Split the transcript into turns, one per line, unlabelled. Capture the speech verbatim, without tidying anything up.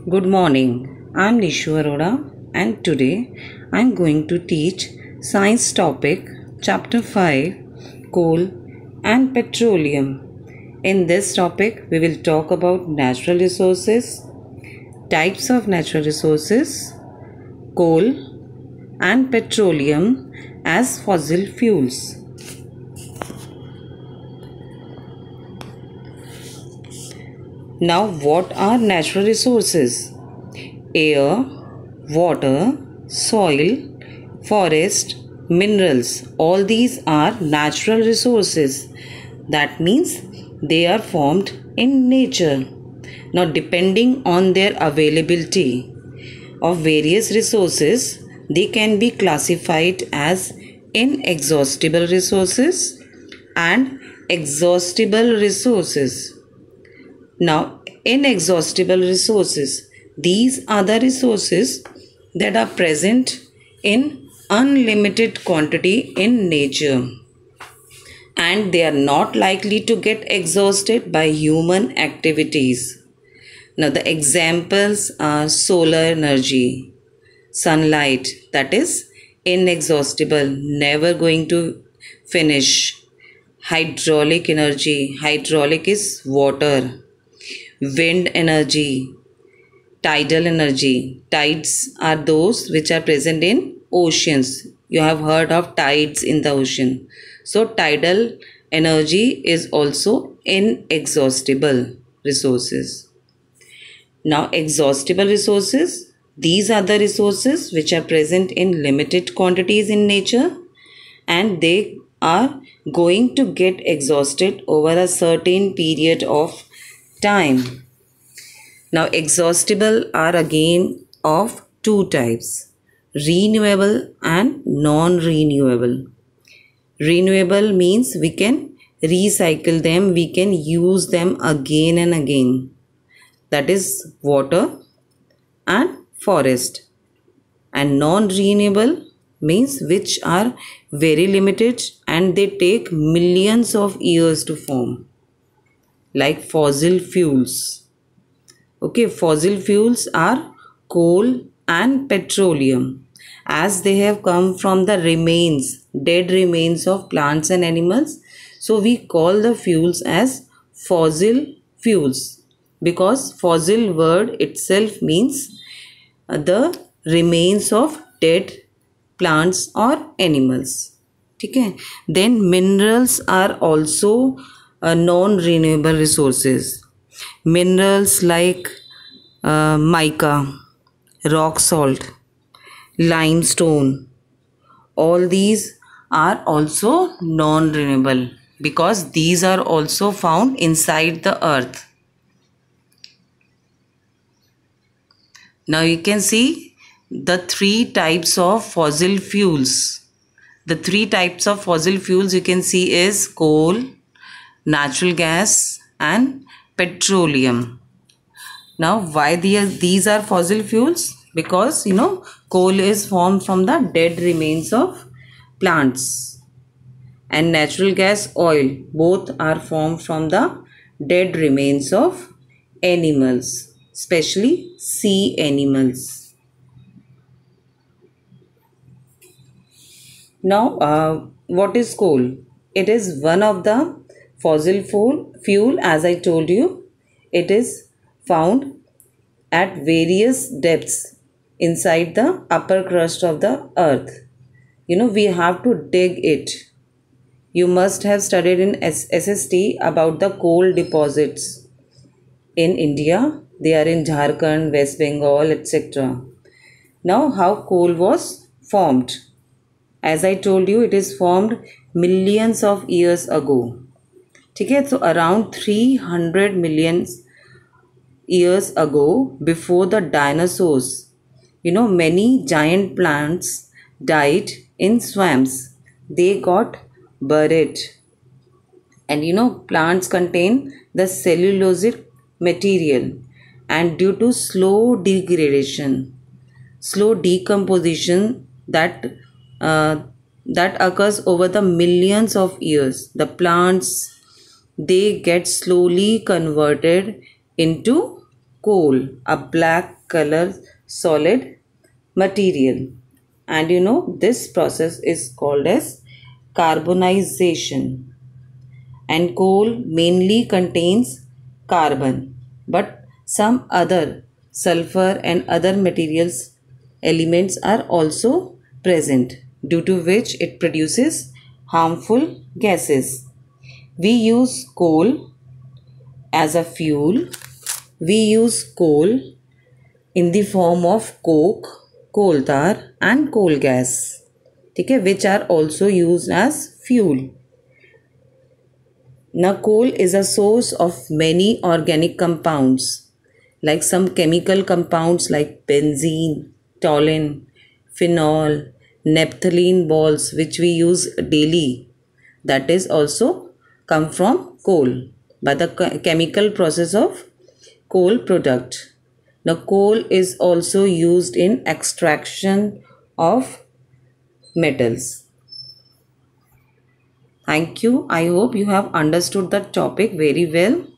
Good morning. I'm Nishu Arora and today I'm going to teach science topic chapter five, coal and petroleum. In this topic we will talk about natural resources, types of natural resources, coal and petroleum as fossil fuels. Now, what are natural resources? Air, water, soil, forest, minerals. All these are natural resources. That means they are formed in nature. Now, depending on their availability of various resources, they can be classified as inexhaustible resources and exhaustible resources. Now, inexhaustible resources. These are the resources that are present in unlimited quantity in nature and they are not likely to get exhausted by human activities. Now, the examples are solar energy, sunlight, that is inexhaustible, never going to finish. Hydraulic energy, hydraulic is water. Wind energy, tidal energy. Tides are those which are present in oceans. You have heard of tides in the ocean. So tidal energy is also inexhaustible resources. Now, exhaustible resources. These are the resources which are present in limited quantities in nature and they are going to get exhausted over a certain period of time. Now, exhaustible are again of two types, renewable and non-renewable. Renewable means we can recycle them, we can use them again and again. That is water and forest. And non-renewable means which are very limited and they take millions of years to form. Like fossil fuels. Okay, fossil fuels are coal and petroleum as they have come from the remains, dead remains of plants and animals. So we call the fuels as fossil fuels because fossil word itself means the remains of dead plants or animals. Okay. Then minerals are also uh, non-renewable resources. Minerals like uh, mica, rock salt, limestone, all these are also non-renewable because these are also found inside the earth. Now you can see the three types of fossil fuels. The three types of fossil fuels you can see is coal, natural gas and petroleum. Now, why these, these are fossil fuels? Because, you know, coal is formed from the dead remains of plants. And natural gas, oil, both are formed from the dead remains of animals, especially sea animals. Now, uh, what is coal? It is one of the fossil fuel, fuel as I told you. It is found at various depths inside the upper crust of the earth. You know, we have to dig it. You must have studied in S S T about the coal deposits in India. They are in Jharkhand, West Bengal, et cetera. Now, how coal was formed? As I told you, it is formed millions of years ago. Okay, so around three hundred million years ago, before the dinosaurs, you know, many giant plants died in swamps. They got buried. And you know, plants contain the cellulosic material and due to slow degradation, slow decomposition that uh, that occurs over the millions of years, the plants, they get slowly converted into coal, a black color solid material. And you know, this process is called as carbonization. And coal mainly contains carbon, but some other sulfur and other materials elements are also present, due to which it produces harmful gases. We use coal as a fuel. We use coal in the form of coke, coal tar and coal gas, okay, which are also used as fuel. Now, coal is a source of many organic compounds, like some chemical compounds like benzene, toluene, phenol, naphthalene balls, which we use daily. That is also come from coal by the chemical process of coal product. Now, coal is also used in extraction of metals. Thank you. I hope you have understood the topic very well.